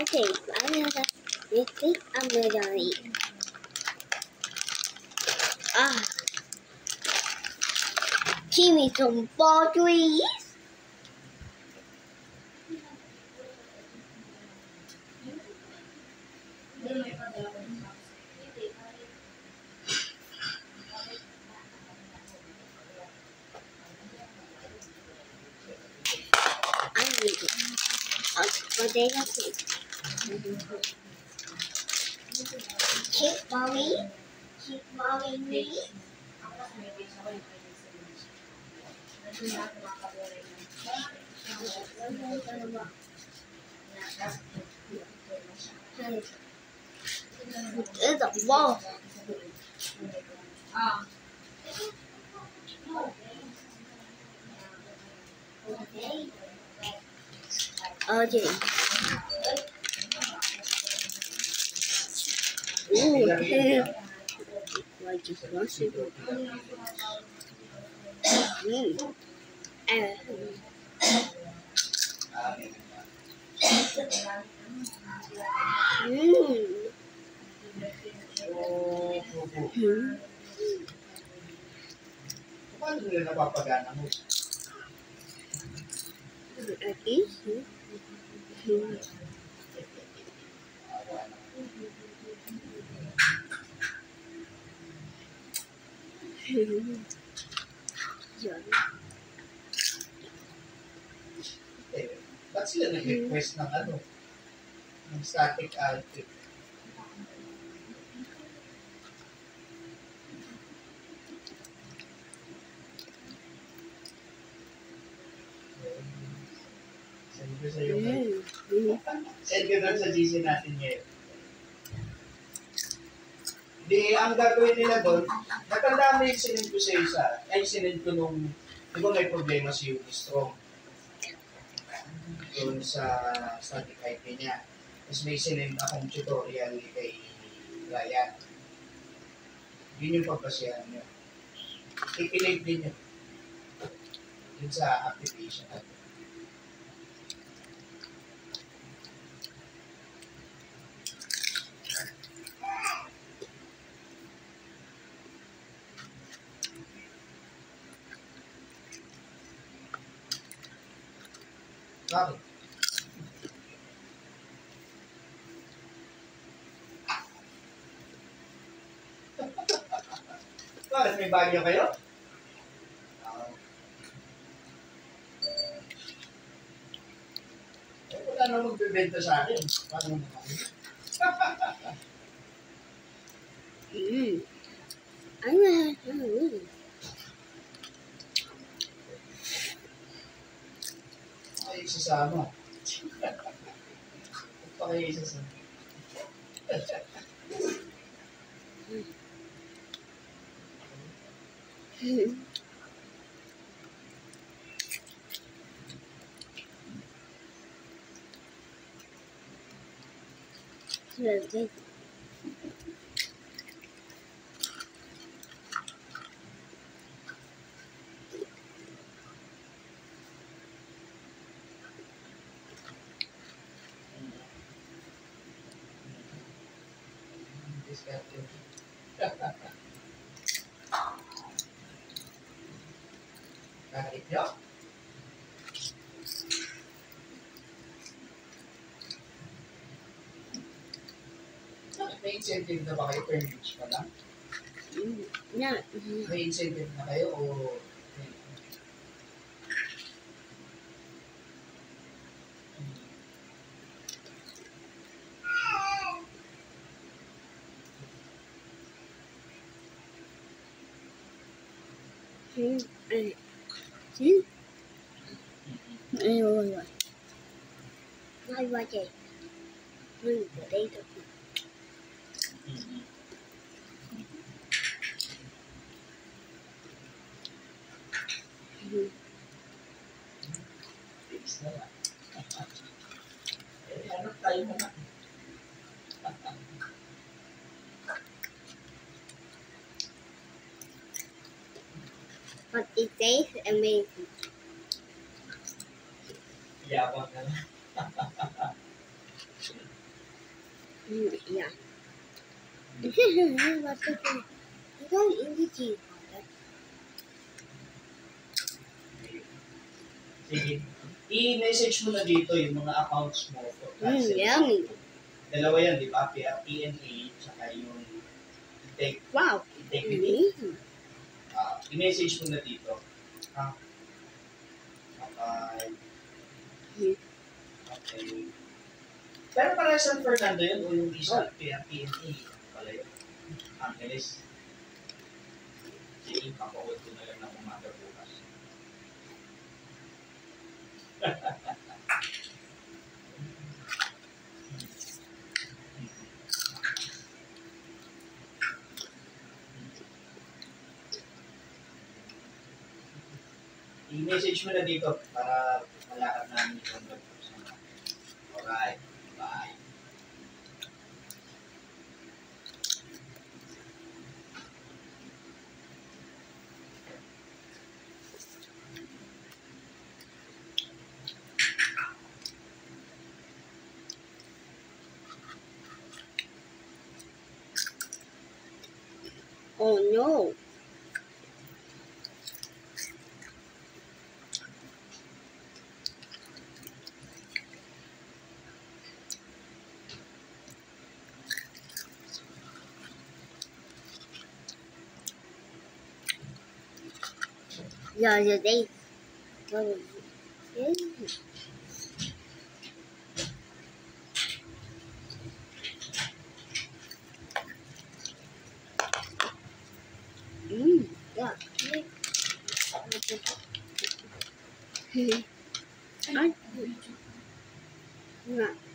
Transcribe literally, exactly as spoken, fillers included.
taste. I know that you think I'm gonna eat. Ah, give me some batteries. I need it. Uh, potato cake. Cake, mommy. Cake, mommy, me. It's a ball. Okay. Ooh, okay. Like just wash it. Mm. Uh, mm. Mm. Paano nila napapagana mo? At least. Mm. Yan. Eh, ba't sila nag-request ng ano? Ng static outfit? Send ko sa'yo. Mm. Send ko doon sa G C natin ngayon. Di, ang gagawin nila doon, natanda mo yung sinend ko sa isa, ay sinend ko nung, di ba may problema si Yuki Strong doon sa static I P niya. Tapos may sinend akong tutorial kay Ryan. Yun yung pagpasyahan nyo. Ikinig din yun. Yun sa application natin. Bakit? Bakit? May bagyo kayo? Uh, eh, wala na magbibenta sa akin. Paano naman kami? Mm. I'm gonna Ay, isasama. Pa kayo isasama. Mm. Kakait nyo? May incentive na ba kayo per reach pa lang? Yeah. May incentive na kayo o... Hmm. Ay. Hmm. Ay, wait, wait. Wait, wait, wait. Hmm. Potato. Hmm. Fix na lang. Eh, ano tayo na lang? But it tastes amazing. Yabang na lang. Mm, yeah. What to do? You don't eat the cheese. Sige. I-message mo na dito yung mga accounts mo for Mm, cancel. yummy. Dalawa yan, di ba? P N A, tsaka yung Integ- Wow. integrity. Mm. Ah, i-message mo na dito. Ha? Okay. Mm. Okay. Pero para San Fernando yun o yung isa, P N A pala yun. Angeles. Sige, papawag ko na lang ng umaga bukas. I-message mo na dito para malakad namin yung contact. Alright. Bye. Oh no. Yeah, the day. Mm, yeah. Ay. Nga.